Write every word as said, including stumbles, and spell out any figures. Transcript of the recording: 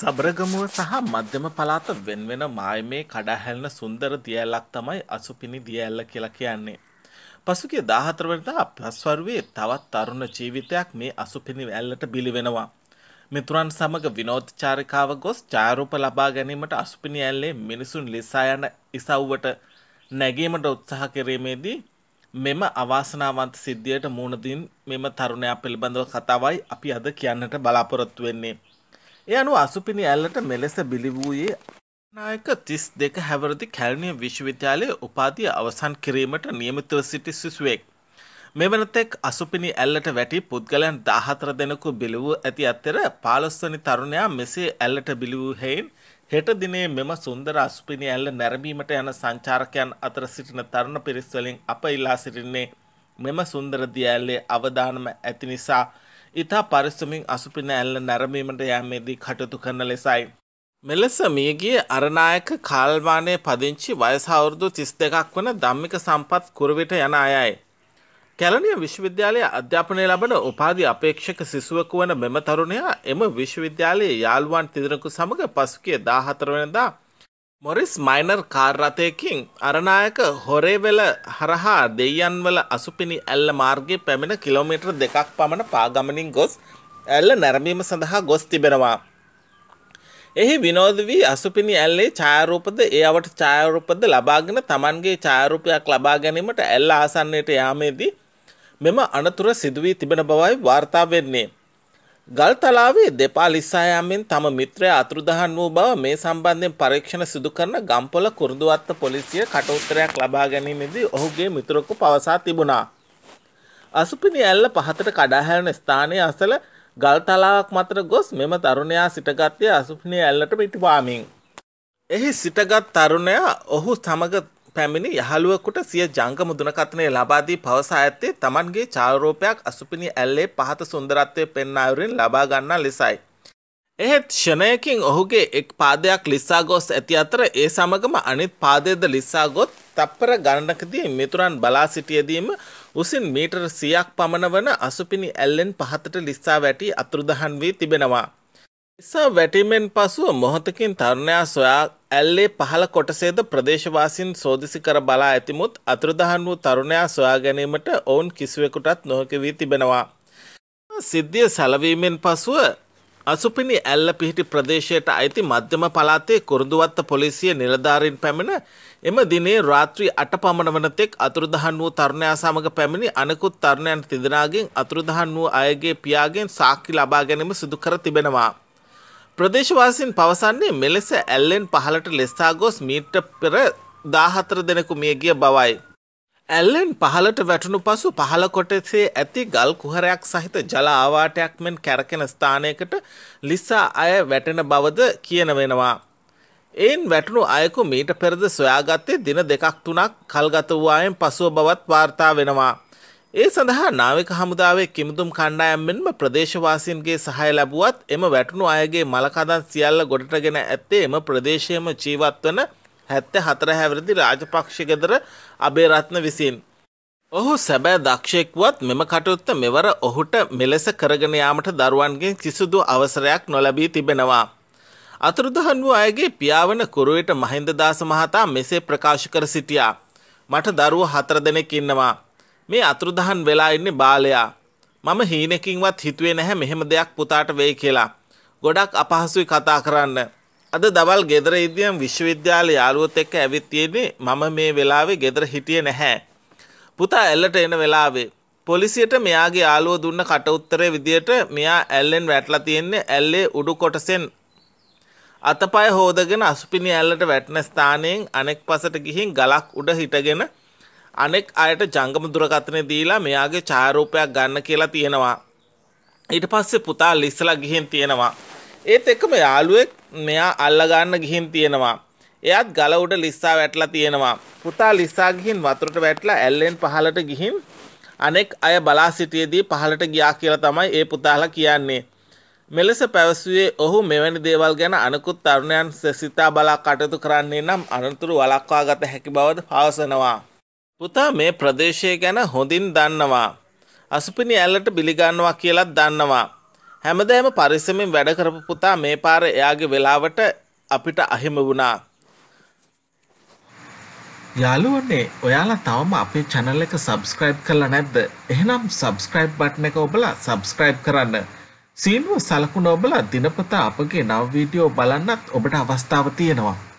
සබරගමුව සහ මධ්‍යම පළාත වෙන්වෙන මායමේ කඩාහැලෙන සුන්දර දියඇල්ලක් තමයි අසුපිනි දියඇල්ල කියලා කියන්නේ. පසුගිය දාහතර වෙනිදා පස්වරුවේ තවත් තරුණ ජීවිතයක් මේ අසුපිනි ඇල්ලට බිලි වෙනවා. මිතුරන් සමග විනෝද චාරිකාව ගොස් ඡායාරූප ලබා ගැනීමට අසුපිනි ඇල්ලේ මිනිසුන් ලිසා යන ඉසව්වට නැගීමට උත්සාහ කිරීමේදී මෙම අවාසනාවන්ත සිද්ධියට මුහුණ දීන් මෙම තරුණයා පිළිබඳව කතාවයි අපි අද කියන්නට බලාපොරොත්තු වෙන්නේ. ඒ අනුව අසුපිනි ඇල්ලට මෙලෙස බිලි වූයේ නායක තිස් දෙක හැවිරිදි කැලණිය විශ්වවිද්‍යාලයේ උපාධිය අවසන් කිරීමට නියමිතව සිටි සිසුවෙක්. මෙවනතෙක් අසුපිනි ඇල්ලට වැටි පුද්ගලයන් දාහතර දෙනෙකු බිලි වූ ඇති අතර පහළොස් වෙනි තරුණයා මෙසේ ඇල්ලට බිලි වූ හේයින් හෙට දිනේ මෙම සුන්දර අසුපිනි ඇල්ල නැරඹීමට යන සංචාරකයන් අතර සිටින තරුණ පිරිස් වලින් අප ඉල්ලා සිටින්නේ මෙම සුන්දර දිය ඇල්ලේ අවදානම ඇති නිසා ඉතා පරිස්සමින් අසුපිනි ඇල්ල නැරඹීමට යෑමේදී කටයුතු කරන ලෙසයි. මෙලෙස මියගිය අරනායක කාල්වානේ පදිංචි වයස අවුරුදු තිස් දෙකක් වන ධම්මික සම්පත් කුරුවිට යන අයයි. කැලණිය විශ්වවිද්‍යාලයේ අධ්‍යාපනය ලබන උපාධි අපේක්ෂක සිසුවෙකු වන මෙම තරුණයා එම විශ්වවිද්‍යාලයේ යාළුවන් තිදෙනෙකු සමග පසුගිය දාහතර වෙනිදා මොරිස් මයිනර් කාර් රථයකින් අරනායක හොරේවැල හරහා දෙයයන්වල අසුපිනි ඇල්ල මාර්ගයේ පැමිණ කිලෝමීටර් දෙකක් පමණ පාගමනින් ගොස් ඇල්ල නැරඹීම සඳහා ගොස් තිබෙනවා. එහි විනෝද වී අසුපිනි ඇල්ලේ ඡායාරූපද ඒ අවට ඡායාරූපද ලබාගෙන Tamanගේ ඡායාරූපයක් ලබා ගැනීමට ඇල්ල ආසන්නයට යාමේදී මෙම අනතුර සිදු වී තිබෙන බවයි වාර්තා වෙන්නේ. ගල්තලාවේ දෙපා ලිස්සා යාමෙන් තම මිත්‍රයා අතුරුදහන් වූ බව මේ සම්බන්ධයෙන් පරීක්ෂණ සිදු කරන ගම්පොළ කුරුඳුවත්ත පොලිසිය කට උත්තරයක් ලබා ගැනීමේදී ඔහුගේ මිතුරෙකු පවසා තිබුණා. අසුපිනි ඇල්ල පහතට කඩා හැලෙන ස්ථානයේ අසල ගල්තලාවක් මතට ගොස් මෙම තරුණයා සිටගත්තේ අසුපිනි ඇල්ලට පිටුපාමින්. එහි සිටගත් තරුණයා ඔහු සමග පැමිණි යහළුවෙකුට සිය ජංගම දුරකථනය ලබා දී පවසා ඇත්තේ Tamanගේ ඡායාරූපයක් අසුපිනි ඇල්ලේ පහත සුන්දරත්වයේ පෙන්වා අයුරින් ලබා ගන්නා ලෙසයි. එහෙත් ක්ෂණයකින් ඔහුගේ එක් පාදයක් ලිස්සා ගොස් ඇති අතර ඒ සමගම අනිත් පාදයේද ලිස්සා ගොත් තප්පර ගණනකදී මිතුරන් බලා සිටියදීම උසින් මීටර සියයක් පමණ වන අසුපිනි ඇල්ලෙන් පහතට ලිස්සා වැටි අතුරුදහන් වී තිබෙනවා. ලිස්සා වැටීමෙන් පසුව මොහොතකින් තරුණයා සොයා ඇල්ලේ පහළ කොටසේද ප්‍රදේශවාසීන් සෝදිසි කර බලා ඇතිමුත් අතුරුදහන් වූ තරුණයා සොයා ගැනීමට ඔවුන් කිසිවෙකුටත් නොහැකි වී තිබෙනවා. සිද්ධිය සැලවීමෙන් පසුව අසුපිනි ඇල්ල පිහිටි ප්‍රදේශයට අයිති මධ්‍යම පළාතේ කුරුඳුවත්ත පොලිසිය නිලධාරීන් පැමිණ එම දිනේ රාත්‍රී අට පමණ වන තෙක් අතුරුදහන් වූ තරුණයා සමග පැමිණි අනෙකුත් තරුණයන් තිදෙනාගෙන් අතුරුදහන් වූ අයගේ පියාගෙන් සාක්ෂි ලබා ගැනීම සිදු කර තිබෙනවා. ප්‍රදේශවාසීන් පවසන්නේ මෙලෙස ඇල්ලෙන් පහළට ලෙස්සා ගොස් මීටර පෙර දාහතර දෙනෙකු මිය ගිය බවයි. ඇල්ලෙන් පහළට වැටුණු පසු පහළ කොටසේ ඇති ගල් කුහරයක් සහිත ජල ආවාටයක් මෙන් කැරකෙන ස්ථානයකට ලිස්සා අය වැටෙන බවද කියන වෙනවා. එයින් වැටුණු අයෙකු මීට පෙරද සොයාගත්තේ දින දෙකක් තුනක් කල්ගත වූ අයෙන් පසුව බවත් වාර්තා වෙනවා. ඒ සඳහා නාවික හමුදාවේ කිමිදුම් කණ්ඩායම් මෙන්ම ප්‍රදේශවාසීන්ගේ සහාය ලැබුවත් එම වැටුණු අයගේ මලකඳන් සියල්ල ගොඩටගෙන ඇත්තේ එම ප්‍රදේශයේම ජීවත් වන හැත්තෑ හතර හැවිරිදි රාජපක්ෂ ගෙදර අබේරත්න විසින්. ඔහු සැබෑ දක්ෂයෙක් වුවත් මෙම කටයුත්ත මෙවර ඔහුට මෙලෙස කරගෙන යාමට දරුවන්ගෙන් කිසිදු අවසරයක් නොලැබී තිබෙනවා. අතුරුදහන් වූ අයගේ පියාවන කුරුවිට මහින්දදාස මහතා මෙසේ ප්‍රකාශ කර සිටියා. මට දරුවෝ හතර දෙනෙක් ඉන්නවා. මේ අතුරුදහන් වෙලා ඉන්නේ බාලයා. මම හීනකින්වත් හිතුවේ නැහැ මෙහෙම දෙයක් පුතාට වෙයි කියලා. ගොඩක් අපහසුයි කතා කරන්න. අද දවල් ගෙදර ඉදියම් විශ්වවිද්‍යාලේ යාළුවොත් එක්ක ඇවිත් තියෙන්නේ මම මේ වෙලාවේ ගෙදර හිටියේ නැහැ. පුතා ඇල්ලට එන වෙලාවේ පොලිසියට මෙයාගේ යාළුව දුන්න කට උත්තරේ විදියට මෙයා ඇල්ලෙන් වැටලා තියෙන්නේ ඇල්ලේ උඩු කොටසෙන් අතපය හොදගෙන අසුපිනි ඇල්ලට වැටෙන ස්ථානයෙන් අනෙක් පසට ගිහින් ගලක් උඩ හිටගෙන අනෙක් අයට ජංගම දුරකථනය දීලා මෙයාගේ ඡායාරූපයක් ගන්න කියලා තියෙනවා. ඊට පස්සේ පුතා ලිස්සලා ගිහින් තියෙනවා. ඒත් එක්කම යාළුවෙක් මෙයා අල්ල ගන්න ගිහින් තියෙනවා. එයාත් ගල උඩ ලිස්සා වැටලා තියෙනවා. පුතා ලිස්සා ගිහින් වතුරට වැටලා ඇල්ලෙන් පහළට ගිහින් අනෙක් අය බලා සිටියේදී පහළට ගියා කියලා තමයි ඒ පුතාලා කියන්නේ. මෙලෙස පැවසුවේ ඔහු මෙවැනි දේවල් ගැන අනෙකුත් තරුණයන් සිතා බලා කටයුතු කරන්නේ නම් අනතුරු වළක්වා ගත හැකි බවද පවසනවා. පුතා මේ ප්‍රදේශය ගැන හොඳින් දන්නවා. අසුපිනි ඇල්ලට බිලි ගන්නවා කියලාත් දන්නවා. හැමදාම පරිස්සමෙන් වැඩ කරපු පුතා මේ පාර එයාගේ වෙලාවට අපිට අහිමි වුණා. යාළුවනේ ඔයාලා තවම අපේ channel එක subscribe කරලා නැද්ද? එහෙනම් subscribe button එක ඔබලා subscribe කරන්න. සීනුව සලකුණ ඔබලා දිනපතා අපගේ නව වීඩියෝ බලන්නත් ඔබට අවස්ථාව තියෙනවා.